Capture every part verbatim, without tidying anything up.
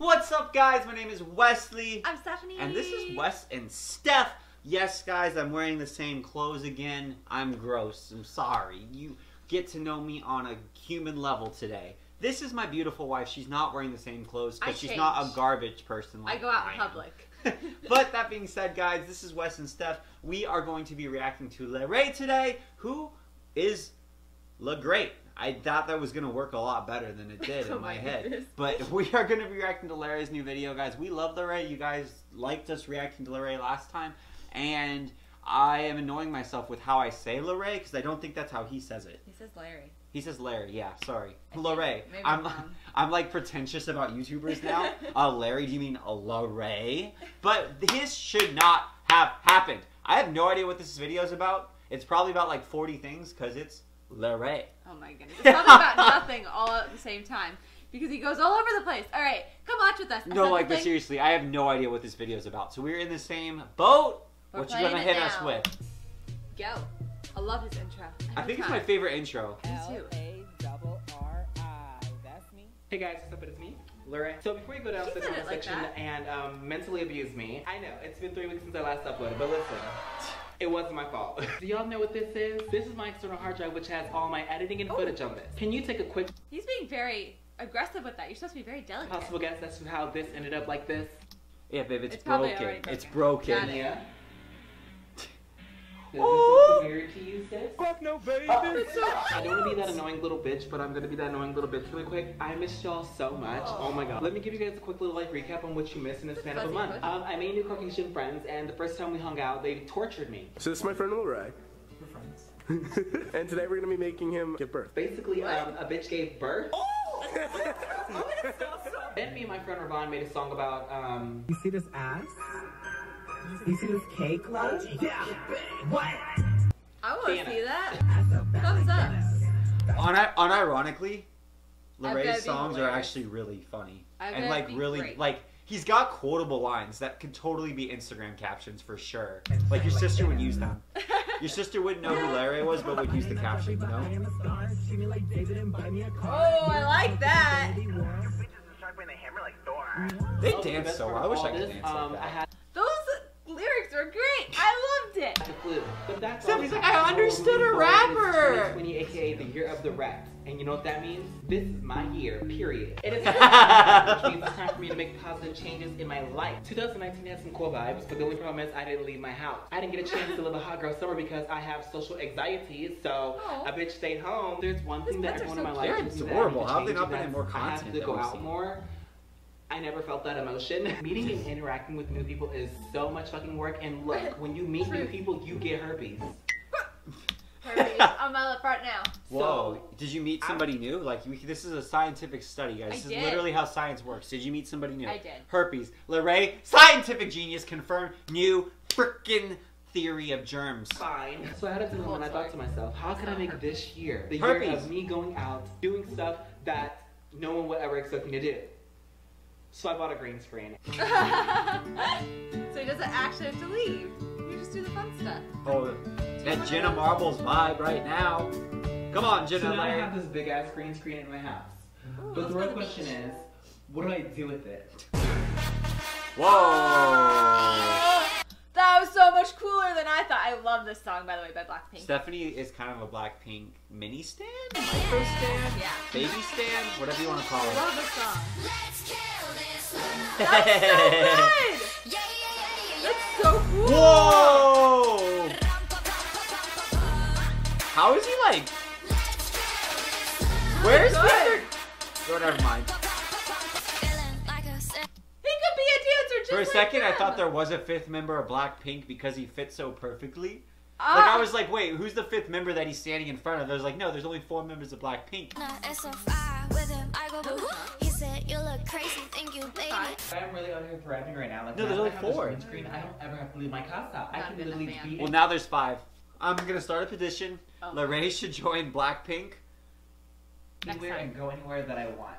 What's up, guys? My name is Wesley. I'm Stephanie. And this is Wes and Steph. Yes, guys, I'm wearing the same clothes again. I'm gross. I'm sorry. You get to know me on a human level today. This is my beautiful wife. She's not wearing the same clothes because she's not a garbage person like I go out I in public. But that being said, guys, this is Wes and Steph. We are going to be reacting to LeRae today, who is LeGreat. I thought that was going to work a lot better than it did Oh in my, my head. goodness. But we are going to be reacting to LeRae's new video, guys. We love LeRae. You guys liked us reacting to LeRae last time. And I am annoying myself with how I say LeRae because I don't think that's how he says it. He says Larry. He says Larry, yeah, sorry. LeRae. Maybe I'm, wrong. I'm like pretentious about YouTubers now. uh, Larry, do you mean LeRae? But his should not have happened. I have no idea what this video is about. It's probably about like forty things because it's LeRae. Oh my goodness. It's probably about nothing all at the same time. Because he goes all over the place. Alright, come watch with us. No, like, but seriously, I have no idea what this video is about. So we're in the same boat. We're what you gonna playing hit it us now. with? Go. I love his intro. I think it's my favorite intro. Me too. L A R R I. That's me. Hey guys, what's up? It's me, LeRae. So before you go down to He the said comment it like section that. and um, mentally abuse me, I know, it's been three weeks since I last uploaded, but listen, it wasn't my fault. Do y'all know what this is? This is my external hard drive which has all my editing and Oh. footage on this. Can you take a quick He's being very aggressive with that. You're supposed to be very delicate. possible guess as to how this ended up like this? Yeah, babe, it's, It's probably broken. already broken. It's broken. Got it. Yeah. Does Oh. this look familiar to you, sis? Fuck no, baby. I don't want to be that annoying little bitch, but I'm gonna be that annoying little bitch really quick. I missed y'all so much. Oh my god. Let me give you guys a quick little like recap on what you missed in the span of a Fuzzy month. pussy. Um, I made new Caucasian friends, and the first time we hung out, they tortured me. So this is my friend LeRae. We're friends. And today we're gonna be making him give birth. Basically, um, a bitch gave birth. Then me and my friend Ravon made a song about um. You see this ass? You see this cake, love? Yeah. What? I want to Santa. see that. That's a Thumbs up. Un- unironically, I bet it'd LeRae's be songs are hilarious. actually really funny. I bet And it'd like be really, great. like, he's got quotable lines that could totally be Instagram captions for sure. Like, your sister would use them. Your sister wouldn't know who LeRae was, but would use the caption, you know? Oh, I like that. They Oh, the dance best so part well. I of wish all I could this, dance um, like I that. had Those lyrics are great. I loved it. a clue. But that's Stephanie's all. like, I understood a rapper. twenty twenty, aka the year of the rat. And you know what that means? This is my year, period. It is which means it's time for me to make positive changes in my life. twenty nineteen had some cool vibes, but the only problem is I didn't leave my house. I didn't get a chance to live a hot girl summer because I have social anxiety, so Aw. a bitch stayed home. There's one thing Those that pets are everyone in so my life cute. is They're that I need adorable. to How have they change, not and been in that's more I have content to that go we've out seen? more. I never felt that emotion. Meeting and interacting with new people is so much fucking work, and look, when you meet new Truth. people, you get herpes. Herpes on my lip right now. Whoa, So, did you meet I'm- somebody new? Like, you, this is a scientific study, guys. I This is did. literally how science works. Did you meet somebody new? I did. Herpes. LeRae, scientific genius, confirmed new frickin' theory of germs. fine. So I had a dilemma and I thought to myself, how can I make this year the Herpes. year of me going out, doing stuff that no one would ever expect me to do? So I bought a green screen. So he doesn't actually have to leave. You just do the fun stuff. Oh, that Jenna Marbles vibe right now. Come on, So Jenna. now I Larry. have this big ass green screen in my house. Ooh, But it's the real gonna be question neat. is, what do I do with it? Whoa. That was so much cooler than I thought. I love this song, by the way, by Blackpink. Stephanie is kind of a Blackpink mini stand, micro stand, Yeah. baby stand, whatever you want to call I it. love this song. That's That's so good! That's so cool! Whoa! How is he like? Where's the good. other? Oh, never mind. He could be a dancer just For a like second, I them. thought there was a fifth member of Blackpink because he fits so perfectly. Ah. Like, I was like, wait, who's the fifth member that he's standing in front of? I was like, no, there's only four members of Blackpink. He said, you look crazy, think you baby. I'm really out here thriving right now. Like, No, there's now only that I have this four. green screen, I don't ever have to leave my casa. I Not can been a literally fan. be Well, now there's five. I'm gonna start a petition. Oh. LeRae should join Blackpink. Next anywhere time. and go anywhere that I want.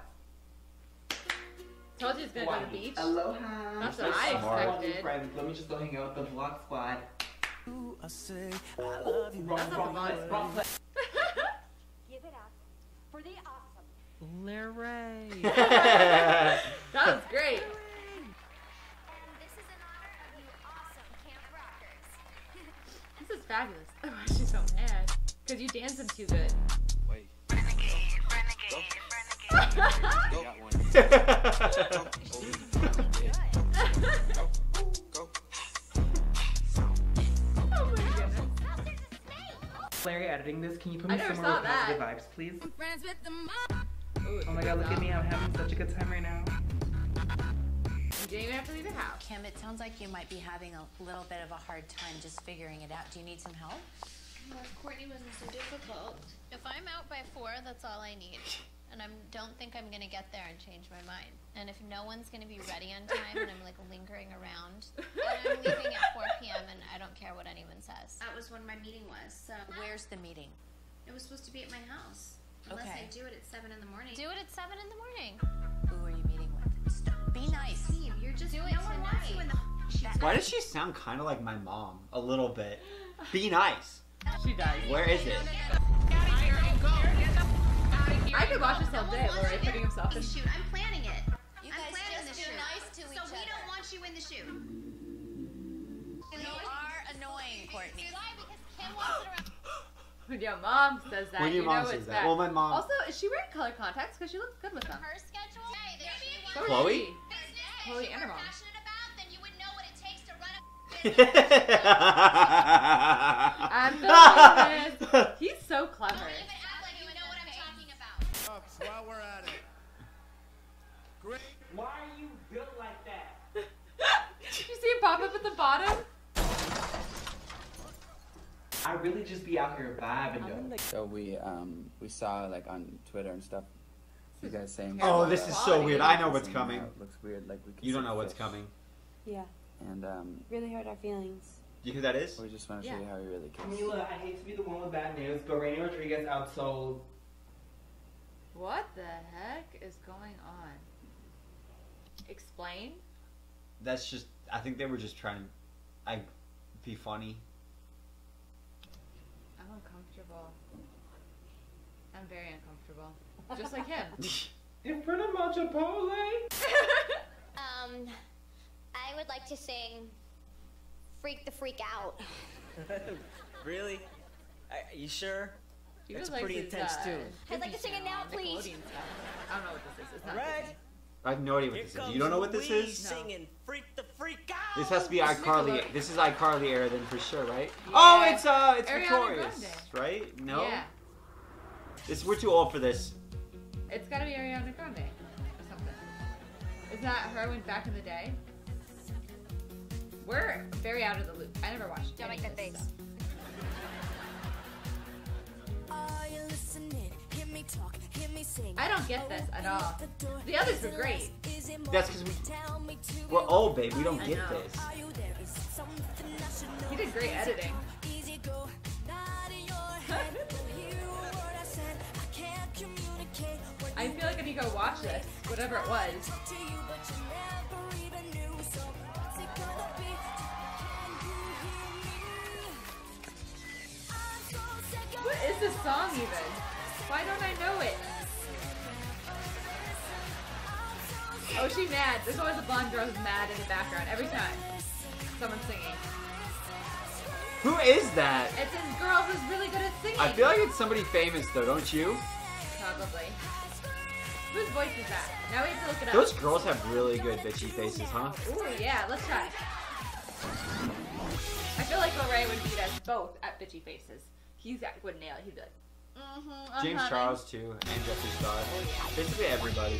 Told you he's gonna go to the beach. Aloha. That's what I Smart. expected. Friends, let me just go hang out with the vlog squad. Wrong, That's wrong, not the wrong, vlog wrong place. Give it up for the awesome. LeRae. That was great. fabulous. Oh, she's so mad. Because you dance them too good. Wait. Larry, editing this, can you put I me never some more saw that. positive vibes, please? Friends with the mom. Ooh, Oh my god, look at me, I'm having such a good time right now. You didn't even have to leave your house. Kim, it sounds like you might be having a little bit of a hard time just figuring it out. Do you need some help? Well, if Courtney wasn't so difficult. If I'm out by four, that's all I need. And I don't think I'm gonna get there and change my mind. And if no one's gonna be ready on time and I'm like lingering around, and I'm leaving at four p m and I don't care what anyone says. That was when my meeting was, so. Where's the meeting? It was supposed to be at my house. Unless Okay. I do it at seven in the morning. Do it at seven in the morning. Who are you meeting with? Stop. Be nice. Steve, you're just doing no one wants you in the. Why does she sound kind of like my mom? A little bit. Be nice. She does. Where is it? I could watch this all day, Lori, putting himself in. Shoot, I'm planning it. You I'm guys planning just the be shoot. nice to so each we other. don't want you in the shoot. You are annoying, Courtney. Why? Because Kim wants it around. When your mom says that, When your you mom know says it's that. bad. Well, my mom- Also, is she wearing color contacts? Because she looks good with them. Her schedule. Hey, there she So was. is Chloe? she. Business Chloe you and her were mom. passionate about, then you would know what it takes to run a I'm feeling this. He's so clever. Don't even act like you know what I'm talking about. Ups, while we're at it. Great. Why are you built like that? Did you see him pop up at the bottom? I really just be out here vibing though. So we um we saw like on Twitter and stuff. You guys saying? Oh, this is so weird. I know what's saying coming. how It looks weird. Like we. Can You don't see know what's fish. coming. Yeah, And um, really hurt our feelings. Do you know who that is? we just want to show Yeah. you how we really kiss. Camila, I hate to be the one with bad news, but Rainy Rodriguez outsold. What the heck is going on? Explain? That's just. I think they were just trying to, I, be funny. I'm uncomfortable. I'm very uncomfortable. Just like him. In front of my Chipotle? Um, I would like to sing "Freak the Freak Out." Really? Are you sure? He That's was like pretty his, intense, uh, too. I'd like to Disney sing it Channel, now, please. Nickelodeon stuff. I don't know what this is. It's not Right. Disney. I have no idea what Here this is. comes You don't know what this Louise is? No. singing "Freak the Freak Out." This has to be It's iCarly. Nickelodeon. This is iCarly era then for sure, right? Yeah. Oh, it's uh, it's Ariana Victorious, Grande. right? No. Yeah. This we're too old for this. It's gotta be Ariana Grande or something. Isn't that her when back in the day? We're very out of the loop. I never watched Don't any make of that this face. stuff. I don't get this at all. The others were great. That's because we we're old, babe. We don't I get know. this. He did great editing. I feel like I need to go watch this, whatever it was. What is this song even? Why don't I know it? Oh, she mad. There's always a blonde girl who's mad in the background every time someone's singing. Who is that? It's this girl who's really good at singing. I feel like it's somebody famous though, don't you? Probably. Whose voice is that? Now we have to look it up. Those girls have really good bitchy faces, huh? Ooh, yeah, let's try. I feel like Lil Ray would beat us both at bitchy faces. He's got, would nail it. He'd be like, mm-hmm, James Charles too, and Jeffree Star. Basically everybody.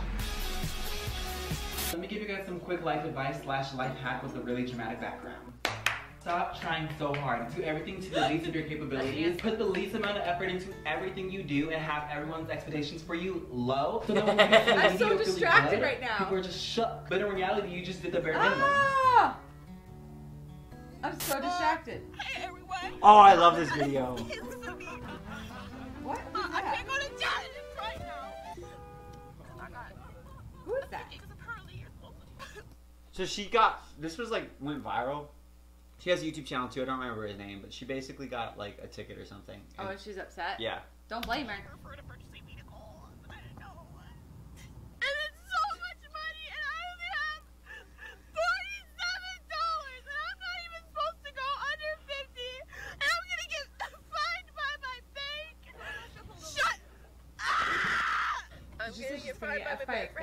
Let me give you guys some quick life advice slash life hack with a really dramatic background. Stop trying so hard. Do everything to the least of your capabilities. Put the least amount of effort into everything you do and have everyone's expectations for you low. So that when you get to I'm so mediocrely distracted good, right now. people are just shook. But in reality, you just did the bare minimum. ah! I'm so distracted. Hey everyone! Oh, I love this video. Listen to me. What? Uh, Who's I that? can't go to challenges right now. I got Who is that? because apparently you're supposed to. So she got this was like went viral. She has a YouTube channel too. I don't remember his name, but she basically got like a ticket or something. Oh, And- and she's upset? yeah. Don't blame her. For the purchasing vehicle, but I didn't know. And it's so much money, and I only have forty-seven dollars, and I'm not even supposed to go under fifty. And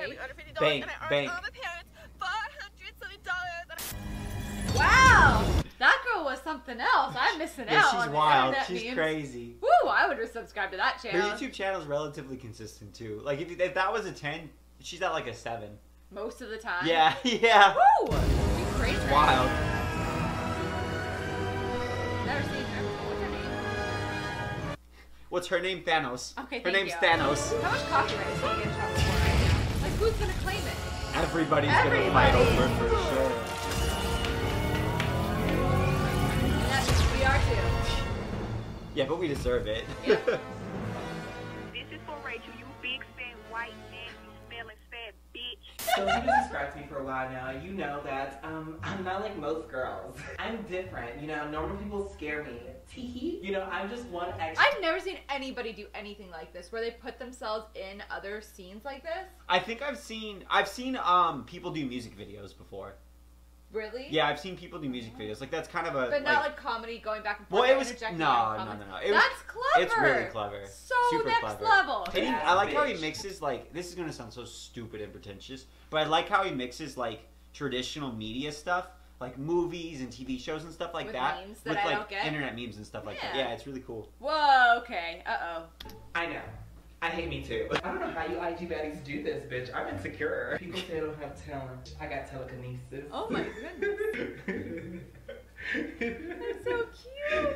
Really? Other fifty dollars, Bank, and I bank. earned all my parents four hundred something dollars. And I... Wow! That girl was something else. I'm missing Yeah, out she's on the wild. internet She's memes. crazy. Woo! I would have subscribed to that Her channel. YouTube channel is relatively consistent too. Like if, if that was a ten, she's at like a seven. Most of the time. Yeah, yeah. Woo! You crazy. It's wild. Never seen her. What's her name? What's her name? Thanos. Okay, Her thank name's you. Thanos. How much copyright is she getting in trouble for right now? Like, who's gonna claim it? Everybody's Everybody. gonna fight over it for sure. Yes, we are too. Yeah, but we deserve it. Yeah. This is for Rachel, you big fat white man, you smelling fat bitch. So if you've been subscribed to me for a while now, you know that um, I'm not like most girls. I'm different. You know, normal people scare me. Teehee. You know, I'm just one extra. I've never seen anybody do anything like this, where they put themselves in other scenes like this. I think I've seen I've seen um people do music videos before. Really? Yeah, I've seen people do music videos. Like that's kind of a But not like comedy going back and forth. Well, it or was no, interjecting no, your no, comments. no. It was, That's clever. It's really clever. So Super next clever. level. And he, Yeah, I like how he bitch. mixes like this is gonna sound so stupid and pretentious, but I like how he mixes like traditional media stuff, like movies and T V shows and stuff like With that, memes that with I like don't get? internet memes and stuff like that. Yeah. Yeah, it's really cool. Whoa. Okay. Uh oh. I know. I hate me too. I don't know how you I G baddies do this, bitch. I'm insecure. People say I don't have talent. I got telekinesis. Oh my goodness. That's so cute.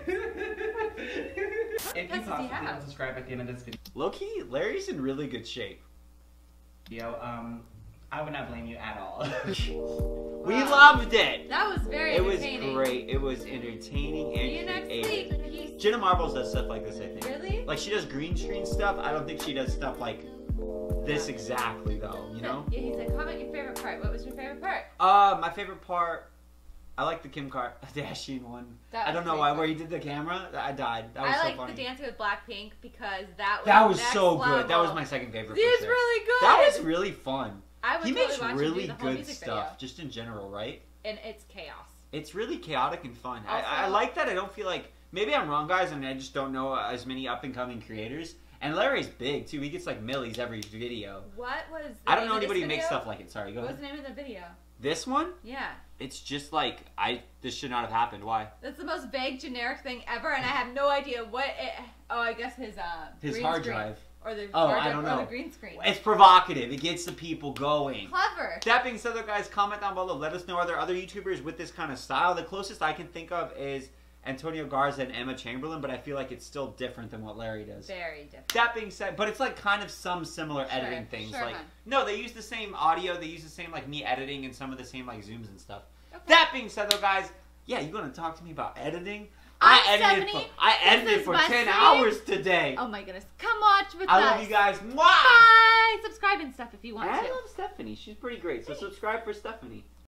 If you pets does he possibly have? don't subscribe at the end of this video, Low key, Larry's in really good shape. um, I would not blame you at all. We Wow. loved it. That was very It was entertaining. great. It was entertaining See you and next creative. week. Peace. Jenna Marbles does stuff like this, I think. Really? Like she does green screen stuff. I don't think she does stuff like this exactly though, you know? Yeah, he said, comment your favorite part. What was your favorite part? Uh, my favorite part, I like the Kim Kardashian one. That I don't was know pretty why, funny. where he did the camera, I died. That was I so like funny. the Dancing with Blackpink because that was that was next so level. good. That was my second favorite. It was for sure. really good. That was really fun. I would He totally makes watch him really do the whole good music stuff, video. just in general, right? And it's chaos. It's really chaotic and fun. I, Also- I like that. I don't feel like maybe I'm wrong, guys, and I just don't know as many up and coming creators. And Larry's big too. He gets like millies every video. What was the I don't name know of this anybody who makes video? stuff like it. Sorry, go What ahead. was the name of the video? This one, Yeah. it's just like I. This should not have happened. Why? That's the most vague, generic thing ever, and I have no idea what it... Oh, I guess his, uh... His green hard screen. drive. Or the Oh, hard I drive, don't or know. the green screen. It's provocative. It gets the people going. Clever. That being said, though, guys, comment down below. Let us know, are there other YouTubers with this kind of style? The closest I can think of is Antonio Garza and Emma Chamberlain, but I feel like it's still different than what Larry does. Very different. That being said, but it's like kind of some similar Sure, editing things. sure, like hon. no, they use the same audio, they use the same like me editing and some of the same like zooms and stuff. Okay. That being said, though, guys, yeah, you gonna talk to me about editing? I'm I edited Stephanie. for I This edited is for my ten sweet- hours today. Oh my goodness. Come watch with I us. love you guys. Mwah! Bye. Subscribe and stuff if you want I to. love Stephanie. She's pretty great. So subscribe for Stephanie.